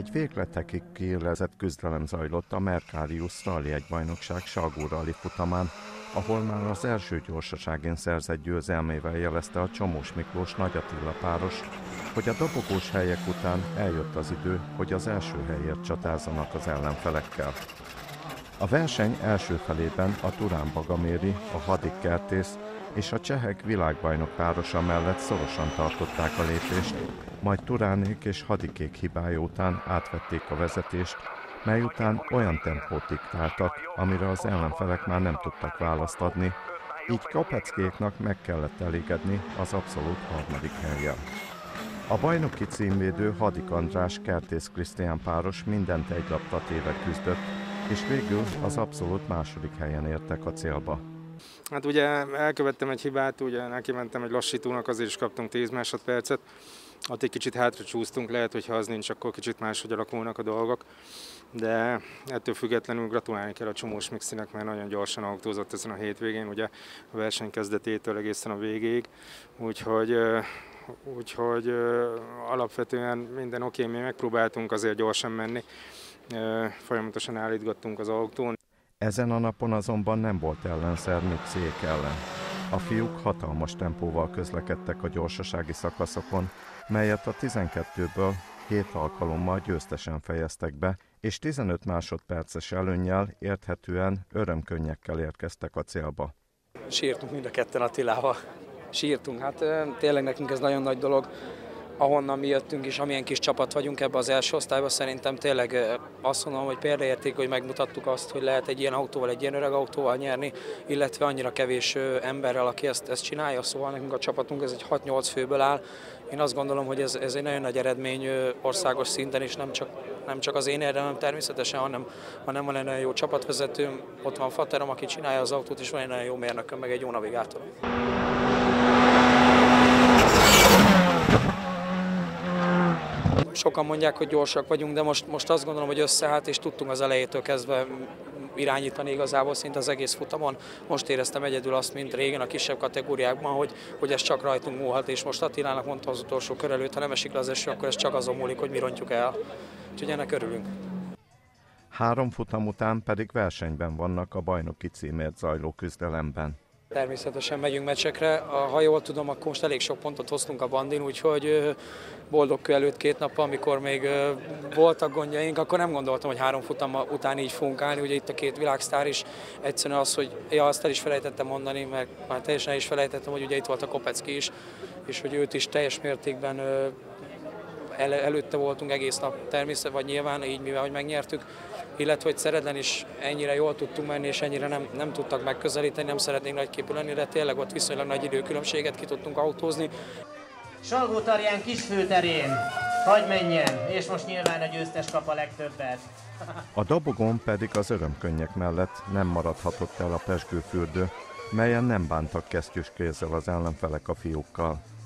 Egy végletekig kiélezett küzdelem zajlott a Mercarius Rally 1 bajnokság Salgó Rally futamán, ahol már az első gyorsaságén szerzett győzelmével jelezte a Csomós Miklós Nagy Attila páros, hogy a dobogós helyek után eljött az idő, hogy az első helyért csatázzanak az ellenfelekkel. A verseny első felében a Turán Bagaméri, a Hadik Kertész és a csehek világbajnok párosa mellett szorosan tartották a lépést, majd Turánék és Hadikék hibája után átvették a vezetést, mely után olyan tempót diktáltak, amire az ellenfelek már nem tudtak választ adni, így Kopeckéknak meg kellett elégedni az abszolút harmadik hellyel. A bajnoki címvédő Hadik András Kertész Krisztián páros mindent egy lapra téve küzdött, és végül az abszolút második helyen értek a célba. Hát ugye elkövettem egy hibát, ugye nekimentem egy lassítónak, azért is kaptunk 10 másodpercet. Ott egy kicsit hátra csúsztunk, lehet, hogy ha az nincs, akkor kicsit máshogy alakulnak a dolgok. De ettől függetlenül gratulálni kell a Csomós Mixinek, mert nagyon gyorsan autózott ezen a hétvégén, ugye a verseny kezdetétől egészen a végéig. Úgyhogy alapvetően minden oké, mi megpróbáltunk azért gyorsan menni, folyamatosan állítgattunk az autón. Ezen a napon azonban nem volt ellenszer Mixiék ellen. A fiúk hatalmas tempóval közlekedtek a gyorsasági szakaszokon, melyet a 12-ből 7 alkalommal győztesen fejeztek be, és 15 másodperces előnnyel érthetően örömkönnyekkel érkeztek a célba. Sírtunk mind a ketten Attilával. Sírtunk, hát tényleg nekünk ez nagyon nagy dolog. Ahonnan mi jöttünk és amilyen kis csapat vagyunk ebbe az első osztályba, szerintem tényleg azt mondom, hogy példaérték, hogy megmutattuk azt, hogy lehet egy ilyen autóval, egy ilyen öreg autóval nyerni, illetve annyira kevés emberrel, aki ezt csinálja, szóval nekünk a csapatunk ez egy 6-8 főből áll. Én azt gondolom, hogy ez egy nagyon nagy eredmény országos szinten, és nem csak az én érdemem természetesen, hanem van egy nagyon jó csapatvezetőm, ott van Faterom, aki csinálja az autót, és van egy nagyon jó mérnököm, meg egy jó navigátorom. Sokan mondják, hogy gyorsak vagyunk, de most azt gondolom, hogy összeállt, és tudtunk az elejétől kezdve irányítani igazából szinte az egész futamon. Most éreztem egyedül azt, mint régen a kisebb kategóriákban, hogy ez csak rajtunk múlhat, és most Attilának mondta az utolsó kör előtt, ha nem esik le az eső, akkor ez csak azon múlik, hogy mi rontjuk el. Úgyhogy ennek örülünk. 3 futam után pedig versenyben vannak a bajnoki címért zajló küzdelemben. Természetesen megyünk meccsekre, ha jól tudom, akkor most elég sok pontot hoztunk a bandin, úgyhogy boldog kő előtt 2 nappal, amikor még voltak gondjaink, akkor nem gondoltam, hogy 3 futam után így fogunk állni, ugye itt a 2 világsztár is, egyszerűen az, hogy azt el is felejtettem mondani, mert már teljesen el is felejtettem, hogy ugye itt volt a Kopecki is, és hogy őt is teljes mértékben előtte voltunk egész nap természetesen, vagy nyilván így, mivel hogy megnyertük, illetve hogy Szeredlen is ennyire jól tudtunk menni, és ennyire nem tudtak megközelíteni, nem szeretnénk nagyképű lenni, de tényleg ott viszonylag nagy időkülönbséget ki tudtunk autózni. Salgótarján Kisfőterén, hagy menjen, és most nyilván a győztes kap a legtöbbet. A dobogón pedig az örömkönnyek mellett nem maradhatott el a pezsgőfürdő, melyen nem bántak kesztyűs kézzel az ellenfelek a fiúkkal.